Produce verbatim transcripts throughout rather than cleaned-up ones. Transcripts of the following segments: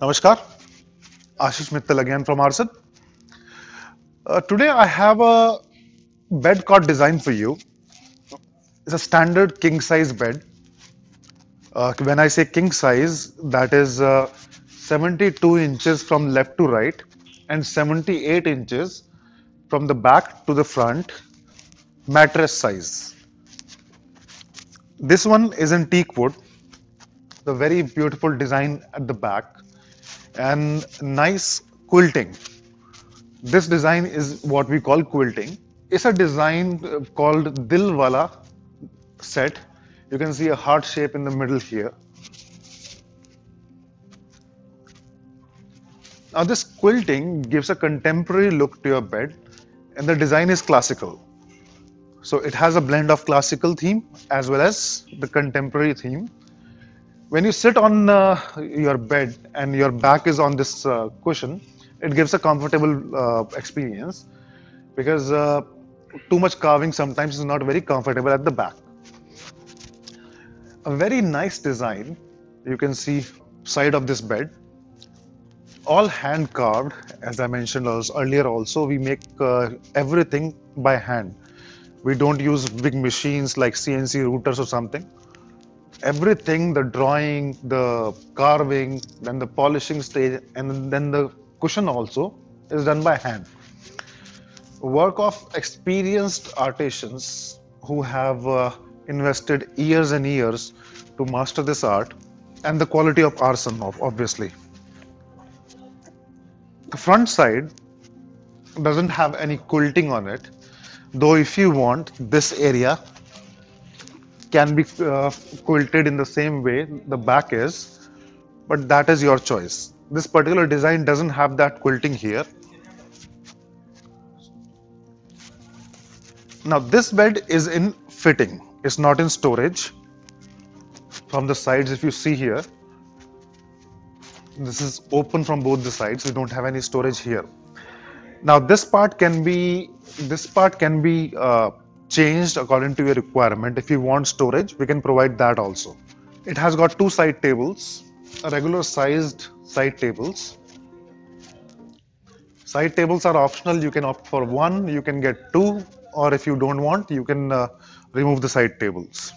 Namaskar, Ashish Mittal again from Aarsun. Uh, today I have a bed cot design for you. It's a standard king size bed. Uh, when I say king size, that is uh, seventy-two inches from left to right and seventy-eight inches from the back to the front, mattress size. This one is in teak wood, the very beautiful design at the back and nice quilting. This design is what we call quilting. It's a design uh, called Dil Wala set. You can see a heart shape in the middle here. Now this quilting gives a contemporary look to your bed and the design is classical. So it has a blend of classical theme as well as the contemporary theme. When you sit on uh, your bed and your back is on this uh, cushion, it gives a comfortable uh, experience because uh, too much carving sometimes is not very comfortable at the back. A very nice design. You can see side of this bed, all hand carved. As I mentioned earlier also, we make uh, everything by hand. We don't use big machines like C N C routers or something. Everything, the drawing, the carving, then the polishing stage, and then the cushion also is done by hand. Work of experienced artisans who have uh, invested years and years to master this art, and the quality of Aarsun, obviously. The front side doesn't have any quilting on it, though if you want, this area can be uh, quilted in the same way the back is, but that is your choice. This particular design doesn't have that quilting here. Now this bed is in fitting, it's not in storage. From the sides, if you see here, this is open from both the sides. We don't have any storage here. Now this part can be this part can be uh, changed according to your requirement. If you want storage, we can provide that also. It has got two side tables, regular sized side tables. Side tables are optional. You can opt for one, you can get two, or if you don't want, you can uh, remove the side tables.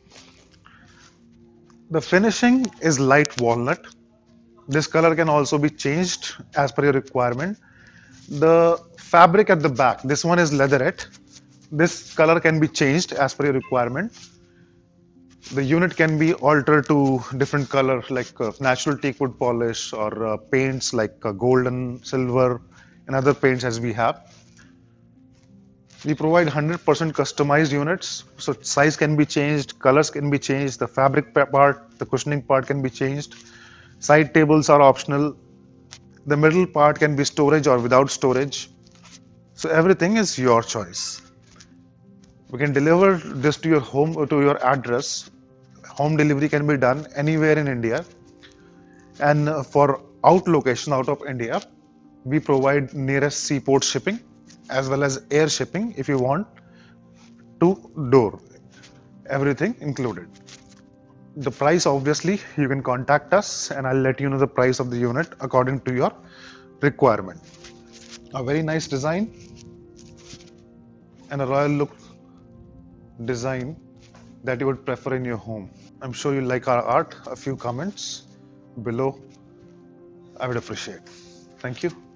The finishing is light walnut. This color can also be changed as per your requirement. The fabric at the back, this one is leatherette. This color can be changed as per your requirement. The unit can be altered to different color like uh, natural teak wood polish or uh, paints like uh, golden, silver and other paints as we have. We provide one hundred percent customized units, so size can be changed, colors can be changed, the fabric part, the cushioning part can be changed. Side tables are optional. The middle part can be storage or without storage. So everything is your choice. We can deliver this to your home or to your address. Home delivery can be done anywhere in India. And for out location out of India, we provide nearest seaport shipping as well as air shipping if you want to door. Everything included. The price, obviously, you can contact us and I'll let you know the price of the unit according to your requirement. A very nice design and a royal look design that you would prefer in your home. I'm sure you like our art. A few comments below I would appreciate. Thank you.